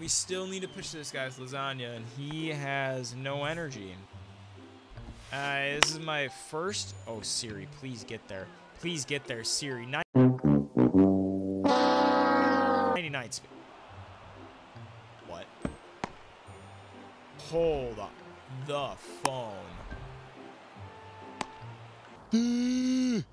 We still need to push this guy's lasagna, and he has no energy. This is my first... Oh, Siri, please get there. Please get there, Siri. 99 speed. What? Hold on. The phone.